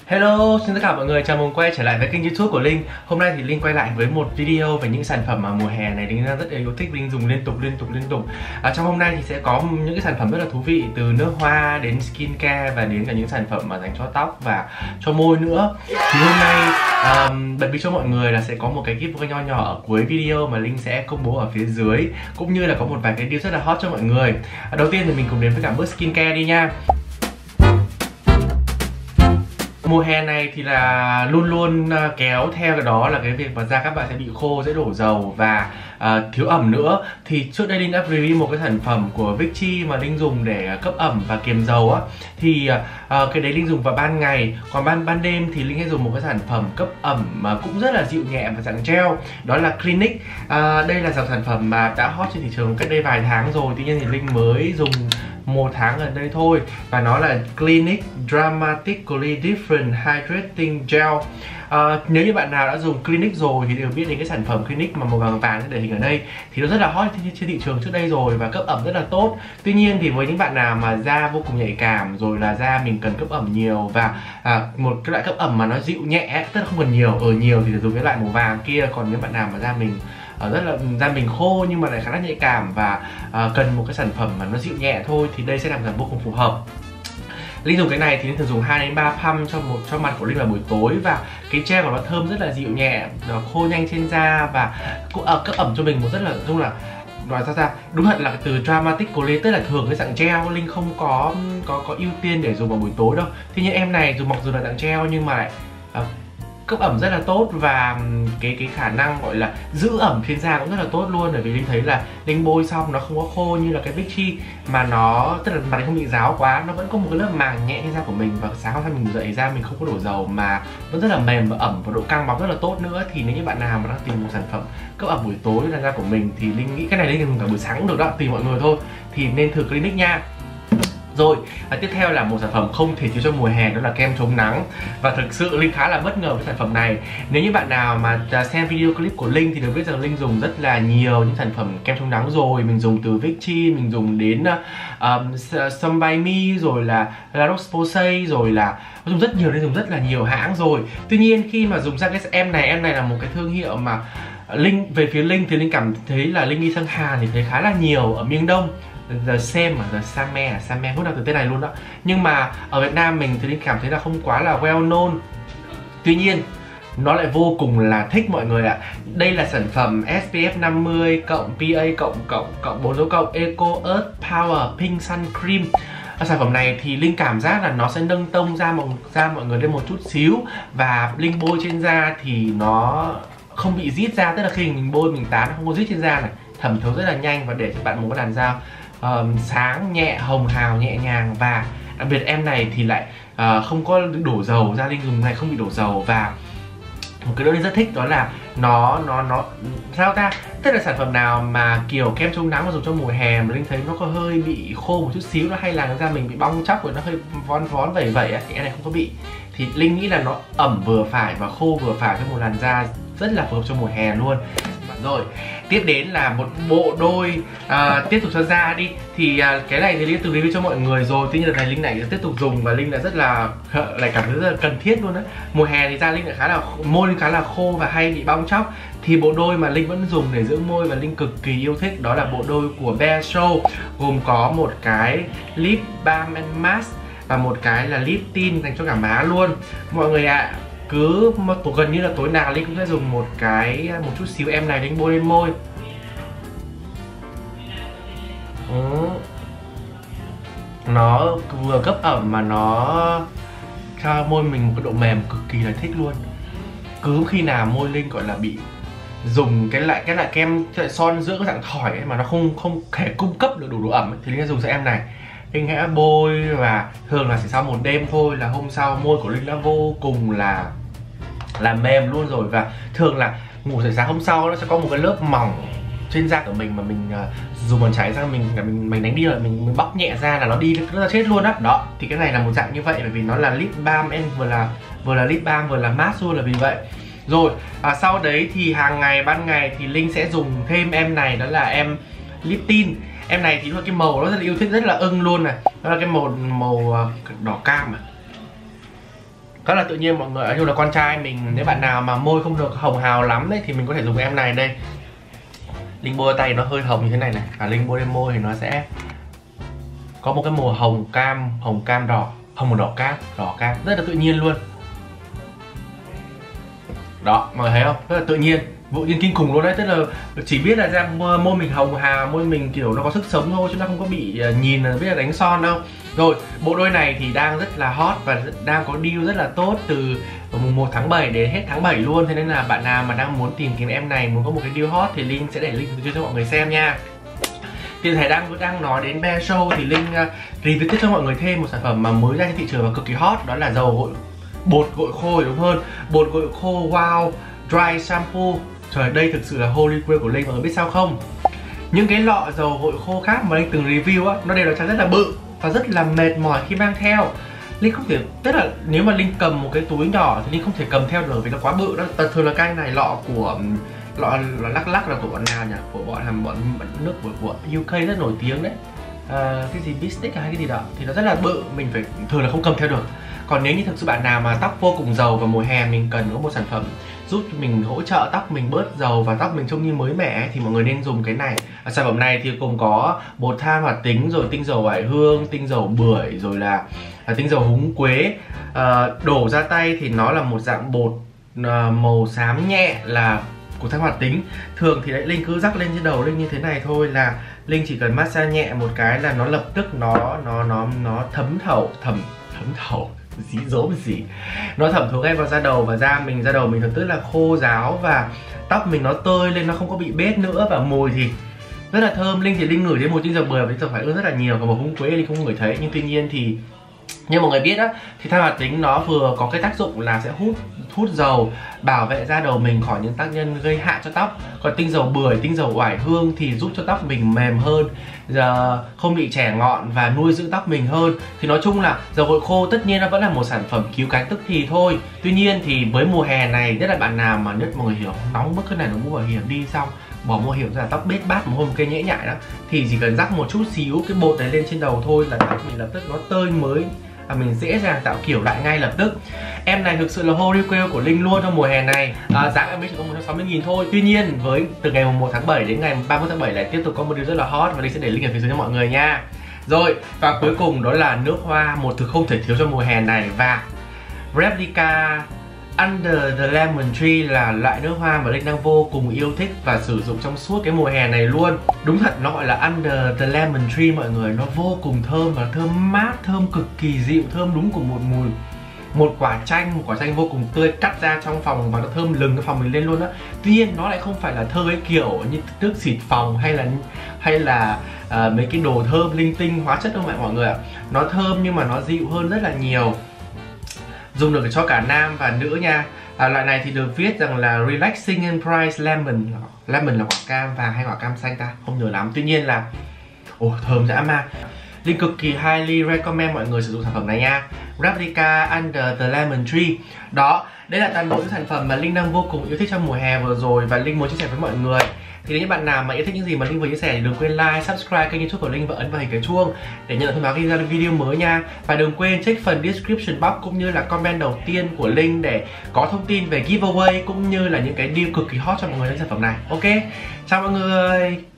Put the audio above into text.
Hello, xin tất cả mọi người, chào mừng quay trở lại với kênh YouTube của Linh. Hôm nay thì Linh quay lại với một video về những sản phẩm mà mùa hè này Linh rất là yêu thích, Linh dùng liên tục. Trong hôm nay thì sẽ có những cái sản phẩm rất là thú vị, từ nước hoa đến skincare và đến cả những sản phẩm mà dành cho tóc và cho môi nữa. Thì hôm nay bật mí cho mọi người là sẽ có một cái giveaway nho nhỏ ở cuối video mà Linh sẽ công bố ở phía dưới, cũng như là có một vài cái deal rất là hot cho mọi người. Đầu tiên thì mình cùng đến với cả bước skincare đi nha. Mùa hè này thì là luôn luôn kéo theo cái đó là cái việc mà da các bạn sẽ bị khô, dễ đổ dầu và thiếu ẩm nữa. Thì trước đây Linh đã review một cái sản phẩm của Vichy mà Linh dùng để cấp ẩm và kiềm dầu á. Thì cái đấy Linh dùng vào ban ngày, còn ban đêm thì Linh hay dùng một cái sản phẩm cấp ẩm mà cũng rất là dịu nhẹ và dạng gel, đó là Clinique. Đây là dòng sản phẩm mà đã hot trên thị trường cách đây vài tháng rồi, tuy nhiên thì Linh mới dùng 1 tháng gần đây thôi, và nó là Clinique Dramatically Different Hydrating Gel. Nếu như bạn nào đã dùng Clinique rồi thì đều biết đến cái sản phẩm Clinique mà màu vàng vàng để hình ở đây, thì nó rất là hot trên thị trường trước đây rồi và cấp ẩm rất là tốt. Tuy nhiên thì với những bạn nào mà da vô cùng nhạy cảm, rồi là da mình cần cấp ẩm nhiều và một cái loại cấp ẩm mà nó dịu nhẹ, tức là không cần nhiều, ở nhiều thì dùng cái loại màu vàng kia. Còn những bạn nào mà da mình rất là da mình khô nhưng mà lại khá là nhạy cảm và cần một cái sản phẩm mà nó dịu nhẹ thôi, thì đây sẽ làm vô cùng phù hợp. Linh dùng cái này thì Linh thường dùng 2 đến 3 pump cho mặt của Linh vào buổi tối, và cái gel của nó thơm rất là dịu nhẹ, nó khô nhanh trên da và cũng cấp ẩm cho mình một rất là dung là nói ra đúng thật là từ Dramatically, tức là thường cái dạng gel Linh không có ưu tiên để dùng vào buổi tối đâu. Tuy nhiên em này dù mặc dù là dạng gel nhưng mà lại cấp ẩm rất là tốt, và cái khả năng gọi là giữ ẩm trên da cũng rất là tốt luôn. Bởi vì Linh thấy là Linh bôi xong nó không có khô như là cái Vichy, mà nó tức là mặt không bị ráo quá, nó vẫn có một cái lớp màng nhẹ trên da của mình, và sáng hôm sau mình dậy da mình không có đổ dầu mà vẫn rất là mềm và ẩm, và độ căng bóng rất là tốt nữa. Thì nếu như bạn nào mà đang tìm một sản phẩm cấp ẩm buổi tối là da của mình thì Linh nghĩ cái này Linh dùng cả buổi sáng cũng được đó, tùy mọi người thôi, thì nên thử Clinique nha. Rồi, tiếp theo là một sản phẩm không thể thiếu trong mùa hè, đó là kem chống nắng. Và thực sự Linh khá là bất ngờ với sản phẩm này. Nếu như bạn nào mà xem video clip của Linh thì được biết rằng Linh dùng rất là nhiều những sản phẩm kem chống nắng rồi. Mình dùng từ Vichy, mình dùng đến Some By Me, rồi là La Roche-Posay, rồi là dùng rất nhiều, Linh dùng rất là nhiều hãng rồi. Tuy nhiên khi mà dùng sang cái em này là một cái thương hiệu mà Linh, về phía Linh thì Linh cảm thấy là Linh đi sang Hàn thì thấy khá là nhiều ở miền Đông. The Same The Same hút ra từ tên này luôn đó. Nhưng mà ở Việt Nam mình thì Linh cảm thấy là không quá là well known. Tuy nhiên nó lại vô cùng là thích mọi người ạ. Đây là sản phẩm SPF 50 cộng PA cộng 4 dấu cộng Eco Earth Power Pink Sun Cream. Sản phẩm này thì Linh cảm giác là nó sẽ nâng tông da mọi người lên một chút xíu, và Linh bôi trên da thì nó không bị rít da, tức là khi mình bôi mình tán nó không có rít trên da này, thẩm thấu rất là nhanh và để cho bạn một cái làn da sáng, nhẹ, hồng hào, nhẹ nhàng. Và đặc biệt em này thì lại không có đổ dầu, da Linh dùng này không bị đổ dầu. Và một cái điều Linh rất thích đó là nó sao ta, tức là sản phẩm nào mà kiểu kem chống nắng mà dùng trong mùa hè mà Linh thấy nó có hơi bị khô một chút xíu, nó hay là da mình bị bong chóc rồi nó hơi vón vẩy ấy, thì cái này không có bị. Thì Linh nghĩ là nó ẩm vừa phải và khô vừa phải cho một làn da rất là phù hợp cho mùa hè luôn. Rồi, tiếp đến là một bộ đôi tiếp tục cho da đi. Thì cái này thì Linh từng review cho mọi người rồi, tuy nhiên đợt này Linh lại tiếp tục dùng và Linh lại rất là cảm thấy rất là cần thiết luôn đấy. Mùa hè thì da Linh lại môi Linh khá là khô và hay bị bong chóc, thì bộ đôi mà Linh vẫn dùng để dưỡng môi và Linh cực kỳ yêu thích đó là bộ đôi của Bare Show, gồm có một cái lip balm and mask và một cái là lip tint dành cho cả má luôn mọi người ạ. Cứ gần như là tối nào Linh cũng sẽ dùng một chút xíu em này Linh bôi lên môi. Nó vừa cấp ẩm mà nó cho môi mình một cái độ mềm cực kỳ là thích luôn. Cứ khi nào môi Linh gọi là bị dùng cái loại kem son dưỡng cái dạng thỏi ấy, mà nó không thể cung cấp được đủ độ ẩm ấy, thì Linh sẽ dùng sang em này. Linh hãy bôi và thường là chỉ sau một đêm thôi là hôm sau môi của Linh đã vô cùng là mềm luôn rồi. Và thường là ngủ dậy sáng hôm sau nó sẽ có một cái lớp mỏng trên da của mình mà mình dùng bàn chải ra mình đánh đi rồi mình bóc nhẹ ra là nó đi rất là chết luôn á. Đó, thì cái này là một dạng như vậy, bởi vì nó là lip balm vừa là lip balm vừa là mask luôn, là vì vậy. Rồi, sau đấy thì hàng ngày ban ngày thì Linh sẽ dùng thêm em này, đó là em lip tint. Em này thì là cái màu nó rất là yêu thích, rất là ưng luôn này. Đó là cái màu đỏ cam rất là tự nhiên mọi người. Nói chung là con trai mình, nếu bạn nào mà môi không được hồng hào lắm đấy thì mình có thể dùng em này đây. Linh bôi tay nó hơi hồng như thế này này, và Linh bôi lên môi thì nó sẽ có một cái màu hồng cam đỏ, hồng màu đỏ cam rất là tự nhiên luôn. Đó, mọi người thấy không? Rất là tự nhiên, tự nhiên kinh khủng luôn đấy. Tức là chỉ biết là da môi mình hồng hào, môi mình kiểu nó có sức sống thôi, chứ nó không có bị nhìn là biết là đánh son đâu. Rồi, bộ đôi này thì đang rất là hot và đang có deal rất là tốt từ mùng 1 tháng 7 đến hết tháng 7 luôn. Thế nên là bạn nào mà đang muốn tìm kiếm em này, muốn có một cái deal hot thì Linh sẽ để link cho mọi người xem nha. Thì thầy đang nói đến Bear Show thì Linh review tiếp cho mọi người thêm một sản phẩm mà mới ra trên thị trường và cực kỳ hot, đó là bột gội khô, đúng hơn, bột gội khô Wow Dry Shampoo. Trời, đây thực sự là holy grail của Linh, mọi người biết sao không? Những cái lọ dầu gội khô khác mà Linh từng review á, nó đều là rất là bự và rất là mệt mỏi khi mang theo. Linh không thể, tức là nếu mà Linh cầm một cái túi nhỏ thì Linh không thể cầm theo được vì nó quá bự đó. Thường là cái này lọ lắc là của bọn nào nhỉ? Của bọn nước của UK rất nổi tiếng đấy. Cái gì Bistic hay cái gì đó thì nó rất là bự, mình phải thường là không cầm theo được. Còn nếu như thực sự bạn nào mà tóc vô cùng dầu và mùa hè mình cần có một sản phẩm giúp mình hỗ trợ tóc mình bớt dầu và tóc mình trông như mới mẻ thì mọi người nên dùng cái này. Sản phẩm này thì gồm có bột than hoạt tính, rồi tinh dầu oải hương, tinh dầu bưởi, rồi là tinh dầu húng quế. Đổ ra tay thì nó là một dạng bột màu xám nhẹ là của than hoạt tính. Thường thì đấy, Linh cứ rắc lên trên đầu Linh như thế này thôi, là Linh chỉ cần massage nhẹ một cái là nó lập tức nó thấm thấu dí dỗ gì, nó thẩm thấu ngay vào da đầu, và da đầu mình thật là khô ráo và tóc mình nó tơi lên, nó không có bị bết nữa, và mùi thì rất là thơm. Linh thì Linh ngửi thấy mùi tinh dầu bưởi và tinh dầu oải hương rất là nhiều, còn màu húng quế Linh không ngửi thấy. Nhưng tuy nhiên thì như mọi người biết á, thì than hoạt tính nó vừa có cái tác dụng là sẽ hút dầu, bảo vệ da đầu mình khỏi những tác nhân gây hại cho tóc. Còn tinh dầu bưởi, tinh dầu oải hương thì giúp cho tóc mình mềm hơn, không bị chẻ ngọn và nuôi dưỡng tóc mình hơn. Thì nói chung là dầu gội khô tất nhiên nó vẫn là một sản phẩm cứu cánh tức thì thôi. Tuy nhiên thì với mùa hè này, nhất là bạn nào mà nhất mọi người hiểu nóng bức cái này, nó mua bảo hiểm đi xong bỏ mùa hiểm ra tóc bết bát một hôm cây nhễ nhại đó, thì chỉ cần rắc một chút xíu cái bột đấy lên trên đầu thôi là tóc mình lập tức nó tơi mới, mình dễ dàng tạo kiểu lại ngay lập tức. Em này thực sự là holy grail của Linh luôn trong mùa hè này. Giá em ấy chỉ có 160.000 thôi. Tuy nhiên với từ ngày 1 tháng 7 đến ngày 31 tháng 7 lại tiếp tục có một điều rất là hot và Linh sẽ để link ở phía dưới cho mọi người nha. Rồi, và cuối cùng đó là nước hoa, một thứ không thể thiếu trong mùa hè này, và Replica Under the Lemon Tree là loại nước hoa mà Linh đang vô cùng yêu thích và sử dụng trong suốt cái mùa hè này luôn. Đúng thật, nó gọi là Under the Lemon Tree mọi người. Nó vô cùng thơm và thơm mát, thơm cực kỳ dịu, thơm đúng của một quả chanh vô cùng tươi cắt ra trong phòng và nó thơm lừng cái phòng mình lên luôn á. Tuy nhiên nó lại không phải là thơm cái kiểu như nước xịt phòng hay là mấy cái đồ thơm linh tinh hóa chất đâu mọi người ạ. Nó thơm nhưng mà nó dịu hơn rất là nhiều, dùng được cho cả nam và nữ nha. Loại này thì được viết rằng là Relaxing and Price Lemon. Lemon là quả cam vàng hay quả cam xanh ta? Không nhớ lắm. Tuy nhiên là thơm dã man. Linh cực kỳ highly recommend mọi người sử dụng sản phẩm này nha. Replica Under the Lemon Tree. Đó, đây là toàn bộ những sản phẩm mà Linh đang vô cùng yêu thích trong mùa hè vừa rồi và Linh muốn chia sẻ với mọi người. Thì nếu như bạn nào mà yêu thích những gì mà Linh vừa chia sẻ thì đừng quên like, subscribe kênh YouTube của Linh và ấn vào hình cái chuông để nhận được thông báo khi ra video mới nha. Và đừng quên check phần description box cũng như là comment đầu tiên của Linh để có thông tin về giveaway cũng như là những cái deal cực kỳ hot cho mọi người trên sản phẩm này. Ok, chào mọi người.